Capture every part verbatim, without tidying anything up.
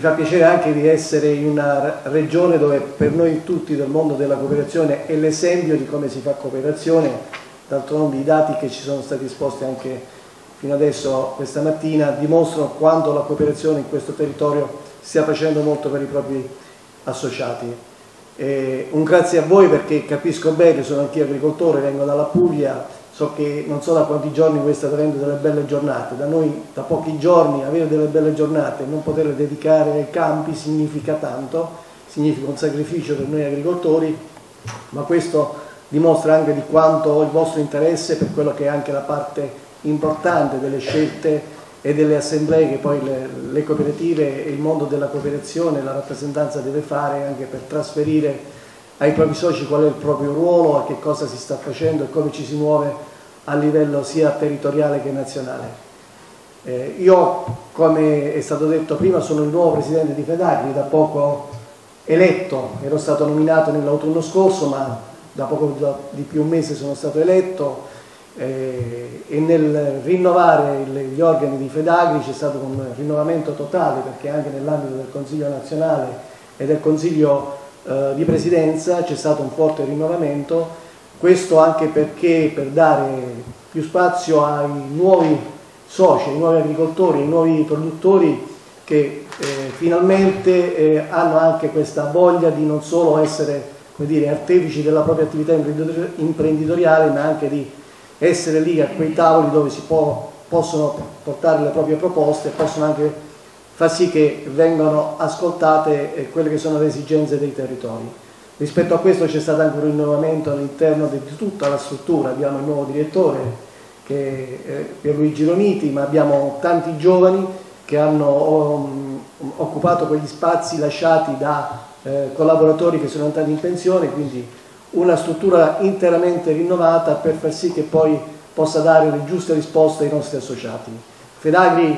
fa piacere anche di essere in una regione dove per noi tutti del mondo della cooperazione è l'esempio di come si fa cooperazione. D'altronde i dati che ci sono stati esposti anche fino adesso questa mattina dimostrano quanto la cooperazione in questo territorio stia facendo molto per i propri associati. Eh, un grazie a voi, perché capisco bene, sono anch'io agricoltore, vengo dalla Puglia, so che non so da quanti giorni voi state avendo delle belle giornate. Da noi da pochi giorni avere delle belle giornate e non poterle dedicare ai campi significa tanto, significa un sacrificio per noi agricoltori, ma questo dimostra anche di quanto il vostro interesse per quello che è anche la parte importante delle scelte e delle assemblee che poi le, le cooperative e il mondo della cooperazione, la rappresentanza deve fare anche per trasferire ai propri soci qual è il proprio ruolo, a che cosa si sta facendo e come ci si muove a livello sia territoriale che nazionale. Eh, io, come è stato detto prima, sono il nuovo presidente di Fedagri, da poco eletto, ero stato nominato nell'autunno scorso, ma da poco di più un mese sono stato eletto, eh, e nel rinnovare il, gli organi di Fedagri c'è stato un rinnovamento totale, perché anche nell'ambito del Consiglio nazionale e del Consiglio eh, di Presidenza c'è stato un forte rinnovamento, questo anche perché per dare più spazio ai nuovi soci, ai nuovi agricoltori, ai nuovi produttori che eh, finalmente eh, hanno anche questa voglia di non solo essere, come dire, artefici della propria attività imprenditoriale, ma anche di essere lì a quei tavoli dove si può, possono portare le proprie proposte e possono anche far sì che vengano ascoltate eh, quelle che sono le esigenze dei territori. Rispetto a questo c'è stato anche un rinnovamento all'interno di tutta la struttura, abbiamo il nuovo direttore che è Pierluigi Roniti, ma abbiamo tanti giovani che hanno um, occupato quegli spazi lasciati da eh, collaboratori che sono andati in pensione, quindi una struttura interamente rinnovata per far sì che poi possa dare le giuste risposte ai nostri associati. Fedagri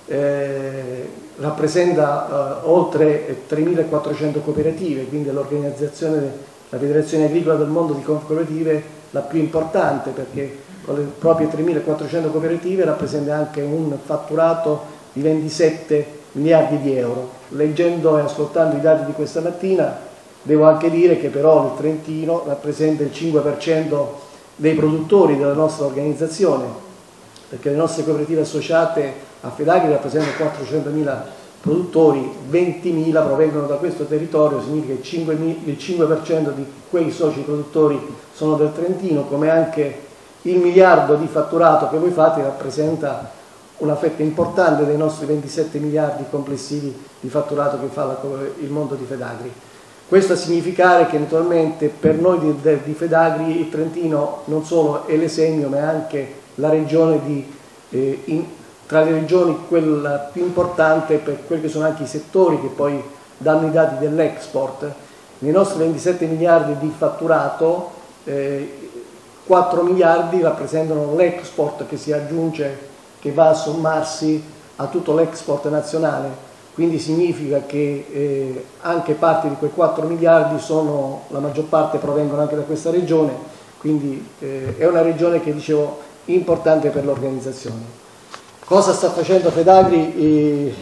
eh, rappresenta eh, oltre tremilaquattrocento cooperative, quindi l'organizzazione della Federazione Agricola del Mondo di Cooperative la più importante, perché con le proprie tremilaquattrocento cooperative rappresenta anche un fatturato di ventisette miliardi di euro. Leggendo e ascoltando i dati di questa mattina devo anche dire che però il Trentino rappresenta il cinque per cento dei produttori della nostra organizzazione, perché le nostre cooperative associate a Fedagri rappresentano quattrocentomila produttori, ventimila provengono da questo territorio, significa che il cinque per cento di quei soci produttori sono del Trentino, come anche il miliardo di fatturato che voi fate rappresenta una fetta importante dei nostri ventisette miliardi complessivi di fatturato che fa la, il mondo di Fedagri. Questo a significare che naturalmente per noi di, di Fedagri il Trentino non solo è l'esempio, ma è anche la regione di, eh, in, tra le regioni quella più importante per quelli che sono anche i settori che poi danno i dati dell'export. Nei nostri ventisette miliardi di fatturato, eh, quattro miliardi rappresentano l'export che si aggiunge, che va a sommarsi a tutto l'export nazionale. Quindi significa che eh, anche parte di quei quattro miliardi sono, la maggior parte provengono anche da questa regione, quindi eh, è una regione che dicevo importante per l'organizzazione. Cosa sta facendo Fedagri eh,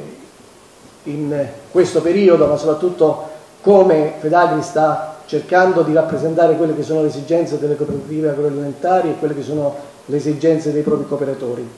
in questo periodo, ma soprattutto come Fedagri sta cercando di rappresentare quelle che sono le esigenze delle cooperative agroalimentari e quelle che sono le esigenze dei propri cooperatori.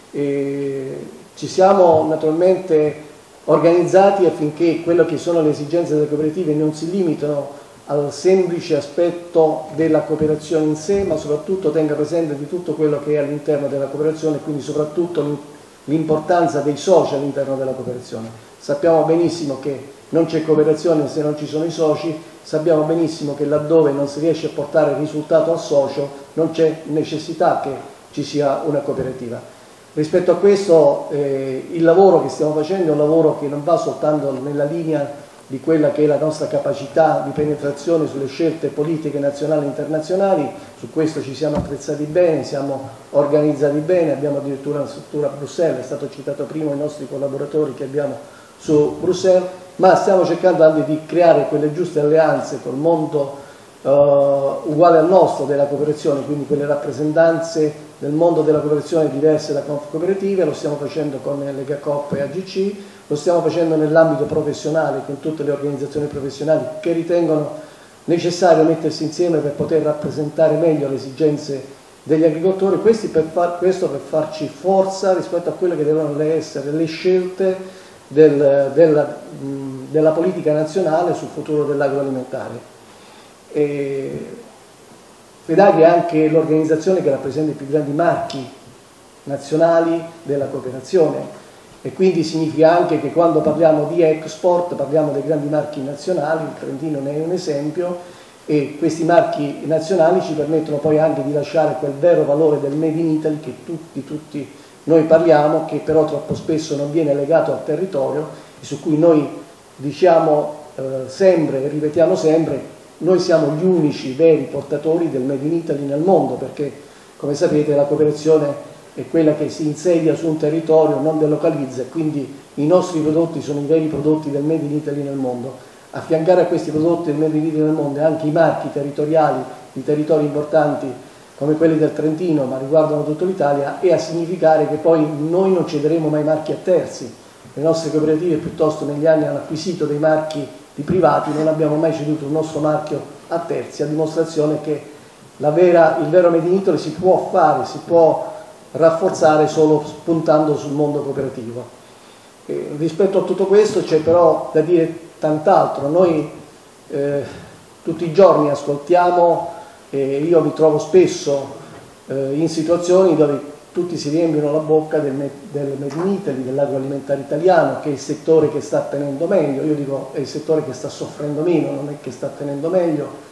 E ci siamo naturalmente organizzati affinché quello che sono le esigenze delle cooperative non si limitano al semplice aspetto della cooperazione in sé, ma soprattutto tenga presente di tutto quello che è all'interno della cooperazione, quindi soprattutto l'importanza dei soci all'interno della cooperazione. Sappiamo benissimo che non c'è cooperazione se non ci sono i soci, sappiamo benissimo che laddove non si riesce a portare il risultato al socio non c'è necessità che ci sia una cooperativa. Rispetto a questo eh, il lavoro che stiamo facendo è un lavoro che non va soltanto nella linea di quella che è la nostra capacità di penetrazione sulle scelte politiche nazionali e internazionali, su questo ci siamo attrezzati bene, siamo organizzati bene, abbiamo addirittura una struttura a Bruxelles, è stato citato prima i nostri collaboratori che abbiamo su Bruxelles, ma stiamo cercando anche di creare quelle giuste alleanze col mondo uh, uguale al nostro della cooperazione, quindi quelle rappresentanze del mondo della cooperazione diverse da Confcooperative, lo stiamo facendo con Lega Coop e A G C, lo stiamo facendo nell'ambito professionale con tutte le organizzazioni professionali che ritengono necessario mettersi insieme per poter rappresentare meglio le esigenze degli agricoltori, questi per far, questo per farci forza rispetto a quelle che devono essere le scelte del, della, della politica nazionale sul futuro dell'agroalimentare. FEDAGRI è anche l'organizzazione che rappresenta i più grandi marchi nazionali della cooperazione e quindi significa anche che quando parliamo di export parliamo dei grandi marchi nazionali, il Trentino ne è un esempio, e questi marchi nazionali ci permettono poi anche di lasciare quel vero valore del Made in Italy che tutti, tutti noi parliamo, che però troppo spesso non viene legato al territorio e su cui noi diciamo eh, sempre e ripetiamo sempre: noi siamo gli unici veri portatori del Made in Italy nel mondo, perché come sapete la cooperazione è quella che si insedia su un territorio, non delocalizza, e quindi i nostri prodotti sono i veri prodotti del Made in Italy nel mondo. Affiancare a questi prodotti del Made in Italy nel mondo anche i marchi territoriali di territori importanti come quelli del Trentino, ma riguardano tutta l'Italia, e a significare che poi noi non cederemo mai marchi a terzi. Le nostre cooperative piuttosto negli anni hanno acquisito dei marchi di privati, non abbiamo mai ceduto un nostro marchio a terzi, a dimostrazione che la vera, il vero Made in Italy si può fare, si può rafforzare solo puntando sul mondo cooperativo. E rispetto a tutto questo c'è però da dire tant'altro. Noi eh, tutti i giorni ascoltiamo, e io mi trovo spesso eh, in situazioni dove tutti si riempiono la bocca del, del Made in Italy, dell'agroalimentare italiano, che è il settore che sta tenendo meglio. Io dico è il settore che sta soffrendo meno, non è che sta tenendo meglio.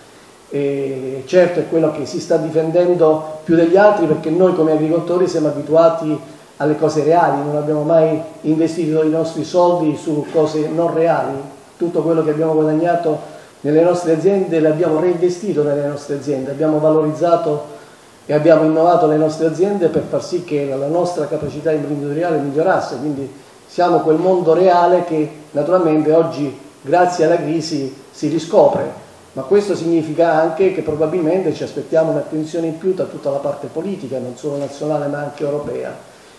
E certo è quello che si sta difendendo più degli altri, perché noi come agricoltori siamo abituati alle cose reali, non abbiamo mai investito i nostri soldi su cose non reali. Tutto quello che abbiamo guadagnato nelle nostre aziende l'abbiamo reinvestito nelle nostre aziende, abbiamo valorizzato e abbiamo innovato le nostre aziende per far sì che la nostra capacità imprenditoriale migliorasse. Quindi siamo quel mondo reale che naturalmente oggi grazie alla crisi si riscopre. Ma questo significa anche che probabilmente ci aspettiamo un'attenzione in più da tutta la parte politica, non solo nazionale ma anche europea.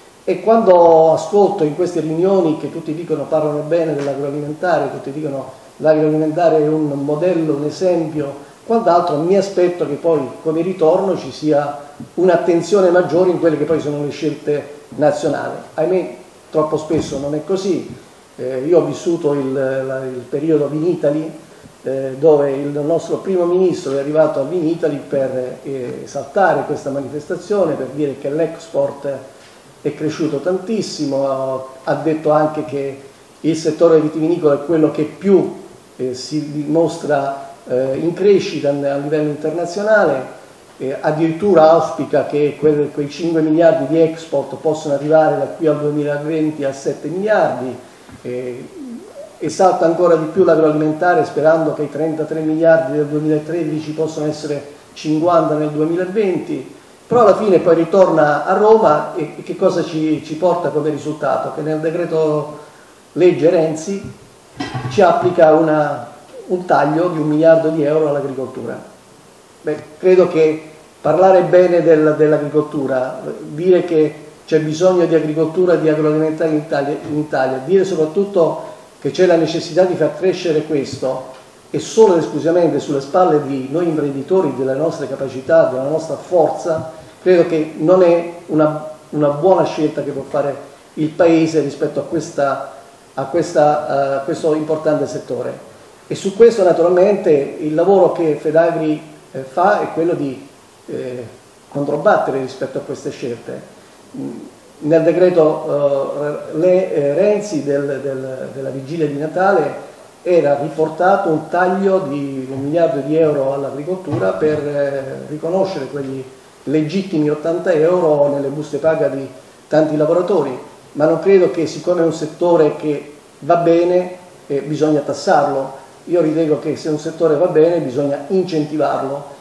E quando ascolto in queste riunioni che tutti dicono, parlano bene dell'agroalimentare, tutti dicono l'agroalimentare è un modello, un esempio, quant'altro, mi aspetto che poi come ritorno ci sia un'attenzione maggiore in quelle che poi sono le scelte nazionali. Ahimè, troppo spesso non è così. Eh, io ho vissuto il, la, il periodo Vinitaly, Eh, dove il nostro primo ministro è arrivato a Vinitaly per eh, esaltare questa manifestazione, per dire che l'export è cresciuto tantissimo, ha detto anche che il settore vitivinicolo è quello che più eh, si dimostra eh, in crescita a livello internazionale, eh, addirittura auspica che quel, quei cinque miliardi di export possano arrivare da qui al duemilaventi a sette miliardi, eh, esalta ancora di più l'agroalimentare sperando che i trentatré miliardi del duemilatredici possano essere cinquanta nel duemilaventi, però alla fine poi ritorna a Roma e, e che cosa ci, ci porta come risultato? Che nel decreto legge Renzi ci applica una, un taglio di un miliardo di euro all'agricoltura. Beh, credo che parlare bene del, dell'agricoltura, dire che c'è bisogno di agricoltura e di agroalimentare in Italia, in Italia, dire soprattutto che c'è la necessità di far crescere questo e solo ed esclusivamente sulle spalle di noi imprenditori, delle nostre capacità, della nostra forza, credo che non è una, una buona scelta che può fare il Paese rispetto a, questa, a, questa, a questo importante settore. E su questo naturalmente il lavoro che FEDAGRI eh, fa è quello di eh, controbattere rispetto a queste scelte. Nel decreto uh, le, eh, Renzi del, del, della vigilia di Natale era riportato un taglio di un miliardo di euro all'agricoltura per eh, riconoscere quegli legittimi ottanta euro nelle buste paga di tanti lavoratori, ma non credo che siccome è un settore che va bene eh, bisogna tassarlo. Io ritengo che se un settore va bene bisogna incentivarlo